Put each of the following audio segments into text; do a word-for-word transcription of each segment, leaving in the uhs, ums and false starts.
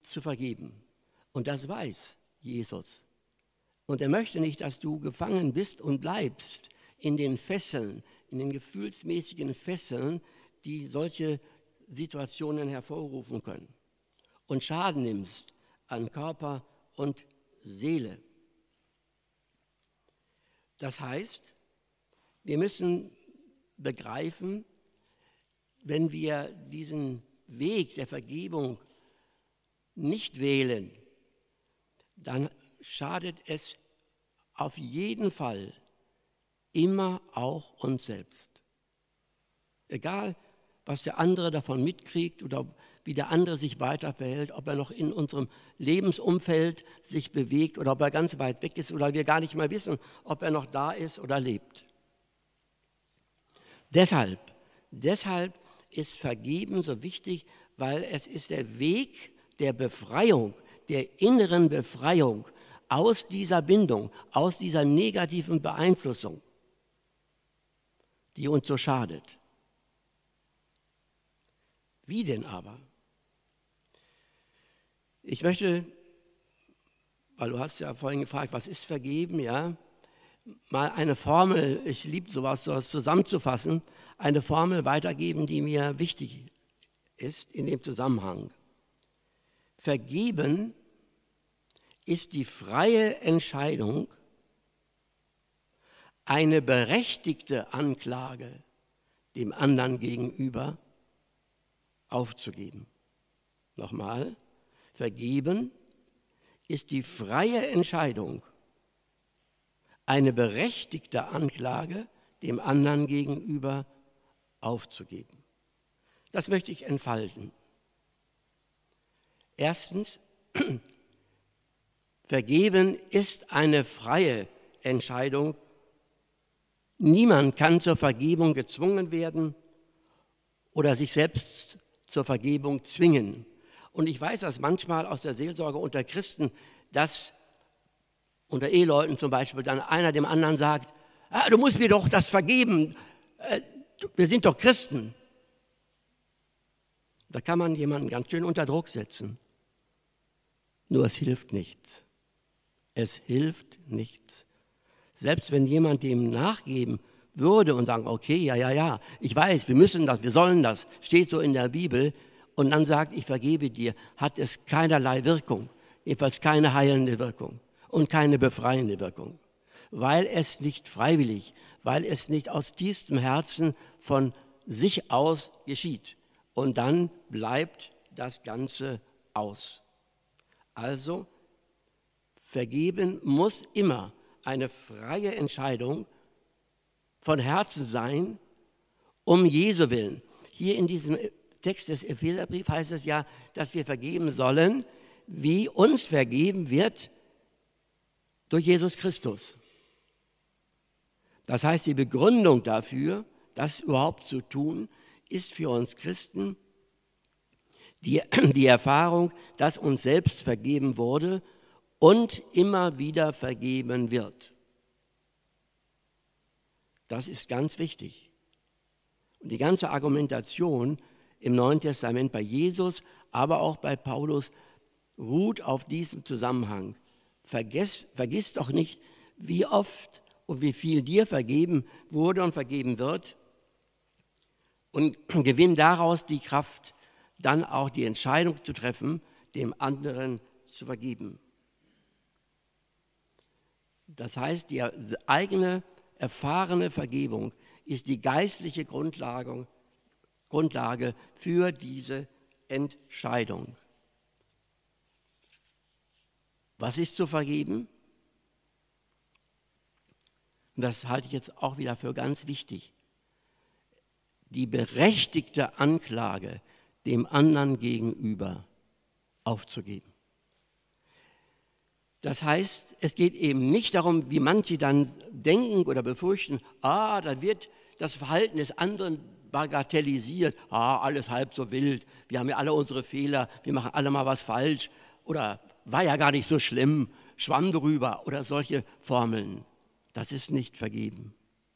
zu vergeben. Und das weiß Jesus. Und er möchte nicht, dass du gefangen bist und bleibst in den Fesseln, in den gefühlsmäßigen Fesseln, die solche Situationen hervorrufen können. Und Schaden nimmst an Körper und Seele. Das heißt, wir müssen begreifen, wenn wir diesen Weg der Vergebung nicht wählen, dann schadet es auf jeden Fall immer auch uns selbst. Egal, was der andere davon mitkriegt oder wie der andere sich weiter verhält, ob er noch in unserem Lebensumfeld sich bewegt oder ob er ganz weit weg ist oder wir gar nicht mehr wissen, ob er noch da ist oder lebt. Deshalb, deshalb ist Vergeben so wichtig, weil es ist der Weg der Befreiung, der inneren Befreiung aus dieser Bindung, aus dieser negativen Beeinflussung, die uns so schadet. Wie denn aber? Ich möchte, weil du hast ja vorhin gefragt, was ist Vergeben, ja, mal eine Formel, ich liebe sowas, sowas zusammenzufassen, eine Formel weitergeben, die mir wichtig ist in dem Zusammenhang. Vergeben ist die freie Entscheidung, eine berechtigte Anklage dem anderen gegenüber aufzugeben. Nochmal, vergeben ist die freie Entscheidung, eine berechtigte Anklage dem anderen gegenüber aufzugeben. Das möchte ich entfalten. Erstens, vergeben ist eine freie Entscheidung. Niemand kann zur Vergebung gezwungen werden oder sich selbst zur Vergebung zwingen. Und ich weiß das manchmal aus der Seelsorge unter Christen, dass unter Eheleuten zum Beispiel dann einer dem anderen sagt, ah, du musst mir doch das vergeben, äh, wir sind doch Christen. Da kann man jemanden ganz schön unter Druck setzen. Nur es hilft nichts. Es hilft nichts. Selbst wenn jemand dem nachgeben würde und sagen, okay, ja, ja, ja, ich weiß, wir müssen das, wir sollen das, steht so in der Bibel, und dann sagt, ich vergebe dir, hat es keinerlei Wirkung, jedenfalls keine heilende Wirkung und keine befreiende Wirkung, weil es nicht freiwillig, weil es nicht aus tiefstem Herzen von sich aus geschieht. Und dann bleibt das Ganze aus. Also, vergeben muss immer eine freie Entscheidung von Herzen sein, um Jesu willen. Hier in diesem Text des Epheserbriefs heißt es ja, dass wir vergeben sollen, wie uns vergeben wird durch Jesus Christus. Das heißt, die Begründung dafür, das überhaupt zu tun, ist für uns Christen die, die Erfahrung, dass uns selbst vergeben wurde und immer wieder vergeben wird. Das ist ganz wichtig. Und die ganze Argumentation im Neuen Testament bei Jesus, aber auch bei Paulus, ruht auf diesem Zusammenhang. Vergiss, vergiss doch nicht, wie oft und wie viel dir vergeben wurde und vergeben wird, und gewinn daraus die Kraft, dann auch die Entscheidung zu treffen, dem anderen zu vergeben. Das heißt, die eigene erfahrene Vergebung ist die geistliche Grundlage, Grundlage für diese Entscheidung. Was ist zu vergeben? Und das halte ich jetzt auch wieder für ganz wichtig. Die berechtigte Anklage dem anderen gegenüber aufzugeben. Das heißt, es geht eben nicht darum, wie manche dann denken oder befürchten, ah, da wird das Verhalten des anderen bagatellisiert, ah, alles halb so wild, wir haben ja alle unsere Fehler, wir machen alle mal was falsch oder war ja gar nicht so schlimm, schwamm drüber oder solche Formeln. Das ist nicht vergeben.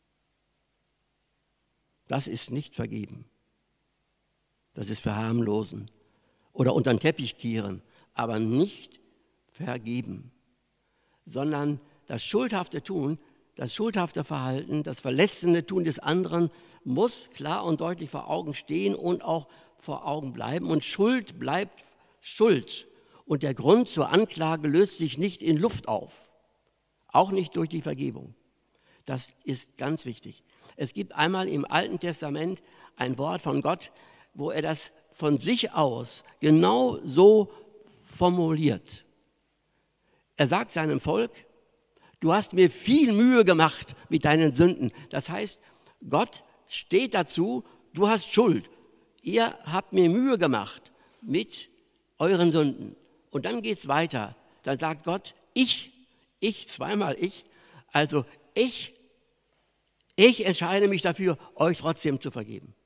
Das ist nicht vergeben. Das ist verharmlosen oder unter den Teppich kehren. aber nicht vergeben, sondern das schuldhafte Tun, das schuldhafte Verhalten, das verletzende Tun des anderen muss klar und deutlich vor Augen stehen und auch vor Augen bleiben. Und Schuld bleibt Schuld. Und der Grund zur Anklage löst sich nicht in Luft auf, auch nicht durch die Vergebung. Das ist ganz wichtig. Es gibt einmal im Alten Testament ein Wort von Gott, wo er das von sich aus genau so formuliert. Er sagt seinem Volk: Du hast mir viel Mühe gemacht mit deinen Sünden. Das heißt, Gott steht dazu, du hast Schuld. Ihr habt mir Mühe gemacht mit euren Sünden. Und dann geht es weiter. Dann sagt Gott, ich, ich, zweimal ich, also ich, ich entscheide mich dafür, euch trotzdem zu vergeben.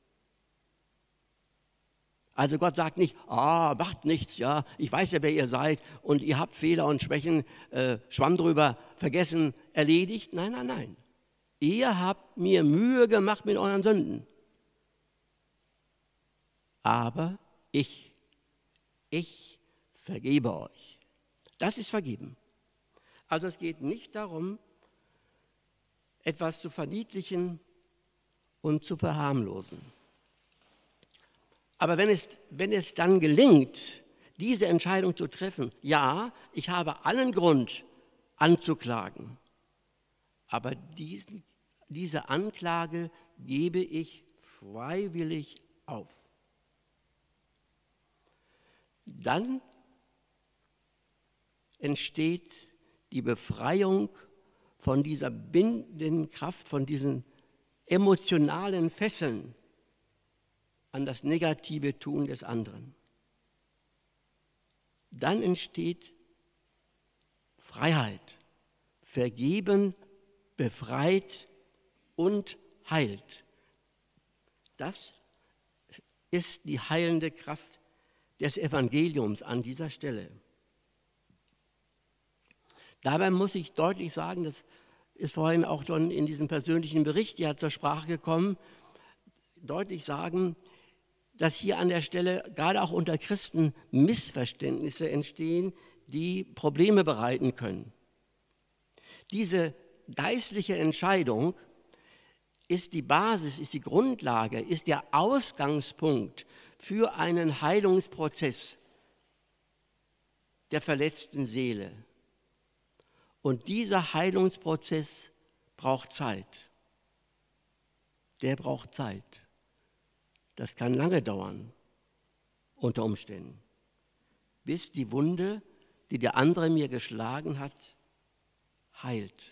Also Gott sagt nicht, ah, macht nichts, ja, ich weiß ja, wer ihr seid und ihr habt Fehler und Schwächen, äh, Schwamm drüber, vergessen, erledigt. Nein, nein, nein. Ihr habt mir Mühe gemacht mit euren Sünden. Aber ich, ich vergebe euch. Das ist vergeben. Also es geht nicht darum, etwas zu verniedlichen und zu verharmlosen. Aber wenn es, wenn es dann gelingt, diese Entscheidung zu treffen, ja, ich habe allen Grund anzuklagen, aber diesen, diese Anklage gebe ich freiwillig auf. Dann entsteht die Befreiung von dieser bindenden Kraft, von diesen emotionalen Fesseln an das negative Tun des anderen. Dann entsteht Freiheit, vergeben, befreit und heilt. Das ist die heilende Kraft des Evangeliums an dieser Stelle. Dabei muss ich deutlich sagen, das ist vorhin auch schon in diesem persönlichen Bericht ja zur Sprache gekommen, deutlich sagen, dass hier an der Stelle gerade auch unter Christen Missverständnisse entstehen, die Probleme bereiten können. Diese geistliche Entscheidung ist die Basis, ist die Grundlage, ist der Ausgangspunkt für einen Heilungsprozess der verletzten Seele. Und dieser Heilungsprozess braucht Zeit. Der braucht Zeit. Das kann lange dauern, unter Umständen, bis die Wunde, die der andere mir geschlagen hat, heilt.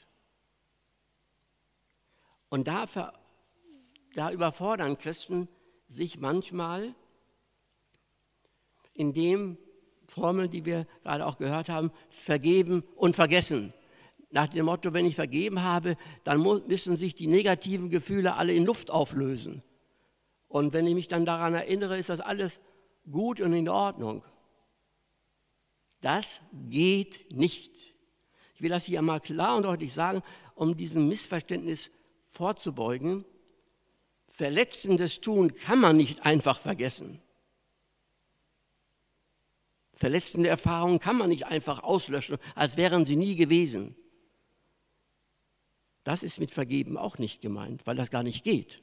Und da, da überfordern Christen sich manchmal, indem Formeln, die wir gerade auch gehört haben, vergeben und vergessen. Nach dem Motto, wenn ich vergeben habe, dann müssen sich die negativen Gefühle alle in Luft auflösen. Und wenn ich mich dann daran erinnere, ist das alles gut und in Ordnung. Das geht nicht. Ich will das hier mal klar und deutlich sagen, um diesem Missverständnis vorzubeugen. Verletzendes Tun kann man nicht einfach vergessen. Verletzende Erfahrungen kann man nicht einfach auslöschen, als wären sie nie gewesen. Das ist mit Vergeben auch nicht gemeint, weil das gar nicht geht.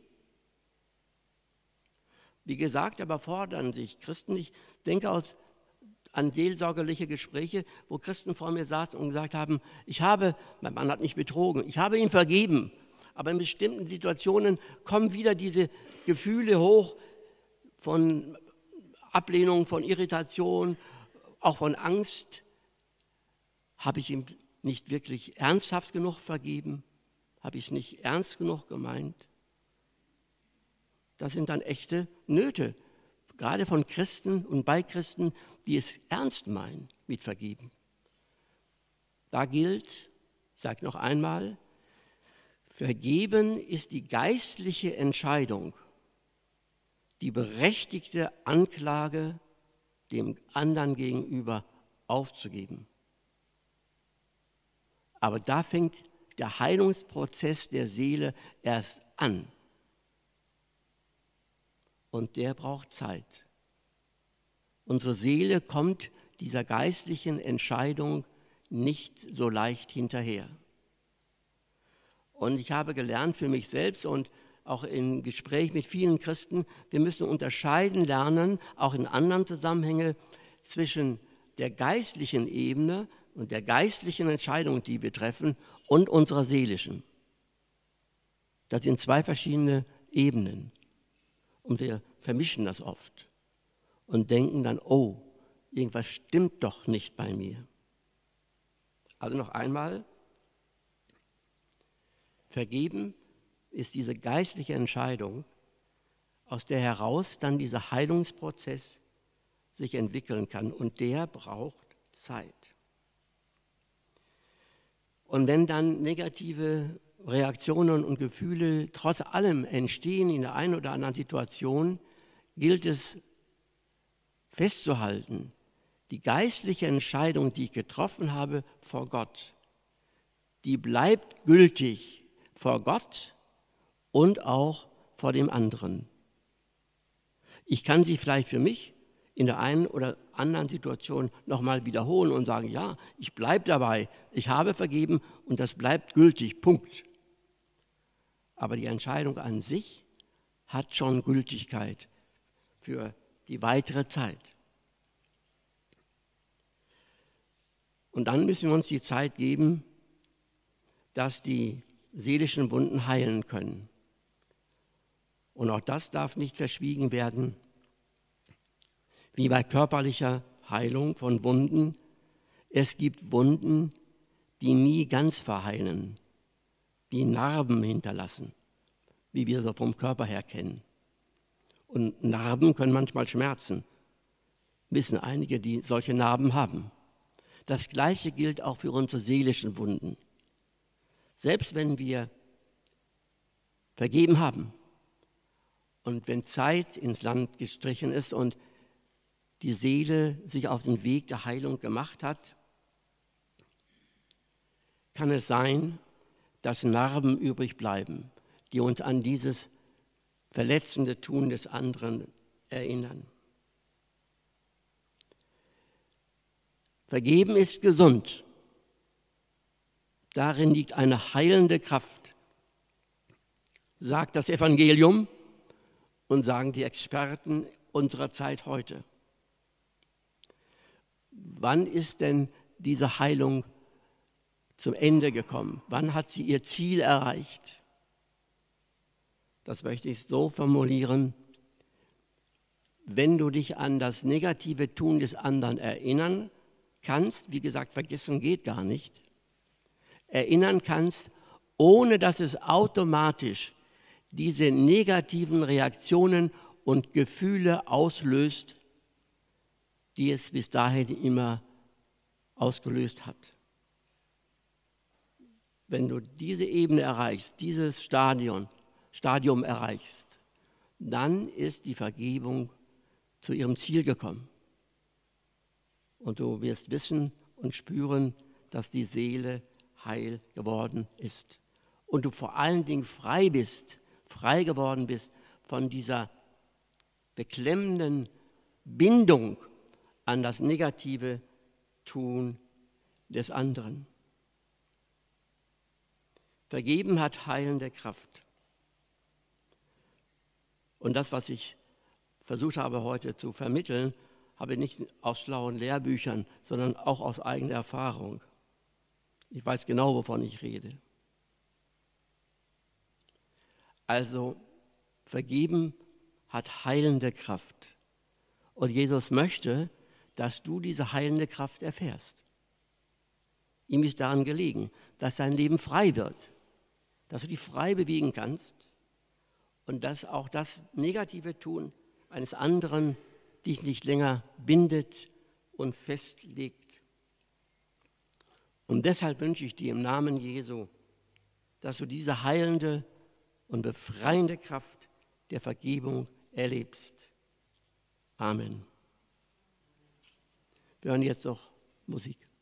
Wie gesagt, aber fordern sich Christen, ich denke aus, an seelsorgerliche Gespräche, wo Christen vor mir saßen und gesagt haben, ich habe, mein Mann hat mich betrogen, ich habe ihm vergeben, aber in bestimmten Situationen kommen wieder diese Gefühle hoch von Ablehnung, von Irritation, auch von Angst. Habe ich ihm nicht wirklich ernsthaft genug vergeben? Habe ich es nicht ernst genug gemeint? Das sind dann echte Nöte, gerade von Christen und bei Christen, die es ernst meinen mit Vergeben. Da gilt, ich sage noch einmal, Vergeben ist die geistliche Entscheidung, die berechtigte Anklage dem anderen gegenüber aufzugeben. Aber da fängt der Heilungsprozess der Seele erst an. Und der braucht Zeit. Unsere Seele kommt dieser geistlichen Entscheidung nicht so leicht hinterher. Und ich habe gelernt für mich selbst und auch im Gespräch mit vielen Christen, wir müssen unterscheiden lernen, auch in anderen Zusammenhängen, zwischen der geistlichen Ebene und der geistlichen Entscheidung, die wir treffen, und unserer seelischen. Das sind zwei verschiedene Ebenen. Und wir vermischen das oft und denken dann, oh, irgendwas stimmt doch nicht bei mir. Also noch einmal, vergeben ist diese geistliche Entscheidung, aus der heraus dann dieser Heilungsprozess sich entwickeln kann. Und der braucht Zeit. Und wenn dann negative Reaktionen und Gefühle trotz allem entstehen in der einen oder anderen Situation, gilt es festzuhalten, die geistliche Entscheidung, die ich getroffen habe vor Gott, die bleibt gültig vor Gott und auch vor dem anderen. Ich kann sie vielleicht für mich in der einen oder anderen Situation nochmal wiederholen und sagen, ja, ich bleibe dabei, ich habe vergeben und das bleibt gültig, Punkt. Aber die Entscheidung an sich hat schon Gültigkeit für die weitere Zeit. Und dann müssen wir uns die Zeit geben, dass die seelischen Wunden heilen können. Und auch das darf nicht verschwiegen werden. Wie bei körperlicher Heilung von Wunden, es gibt Wunden, die nie ganz verheilen, die Narben hinterlassen, wie wir so vom Körper her kennen. Und Narben können manchmal schmerzen, wissen einige, die solche Narben haben. Das Gleiche gilt auch für unsere seelischen Wunden. Selbst wenn wir vergeben haben und wenn Zeit ins Land gestrichen ist und die Seele sich auf den Weg der Heilung gemacht hat, kann es sein, dass Narben übrig bleiben, die uns an dieses verletzende Tun des anderen erinnern. Vergeben ist gesund. Darin liegt eine heilende Kraft, sagt das Evangelium und sagen die Experten unserer Zeit heute. Wann ist denn diese Heilung zum Ende gekommen? Wann hat sie ihr Ziel erreicht? Das möchte ich so formulieren: Wenn du dich an das negative Tun des anderen erinnern kannst, wie gesagt, vergessen geht gar nicht, erinnern kannst, ohne dass es automatisch diese negativen Reaktionen und Gefühle auslöst, die es bis dahin immer ausgelöst hat. Wenn du diese Ebene erreichst, dieses Stadion, Stadium erreichst, dann ist die Vergebung zu ihrem Ziel gekommen. Und du wirst wissen und spüren, dass die Seele heil geworden ist. Und du vor allen Dingen frei bist, frei geworden bist von dieser beklemmenden Bindung an das negative Tun des anderen. Vergeben hat heilende Kraft. Und das, was ich versucht habe heute zu vermitteln, habe ich nicht aus schlauen Lehrbüchern, sondern auch aus eigener Erfahrung. Ich weiß genau, wovon ich rede. Also, vergeben hat heilende Kraft. Und Jesus möchte, dass du diese heilende Kraft erfährst. Ihm ist daran gelegen, dass dein Leben frei wird, dass du dich frei bewegen kannst und dass auch das negative Tun eines anderen dich nicht länger bindet und festlegt. Und deshalb wünsche ich dir im Namen Jesu, dass du diese heilende und befreiende Kraft der Vergebung erlebst. Amen. Wir hören jetzt noch Musik.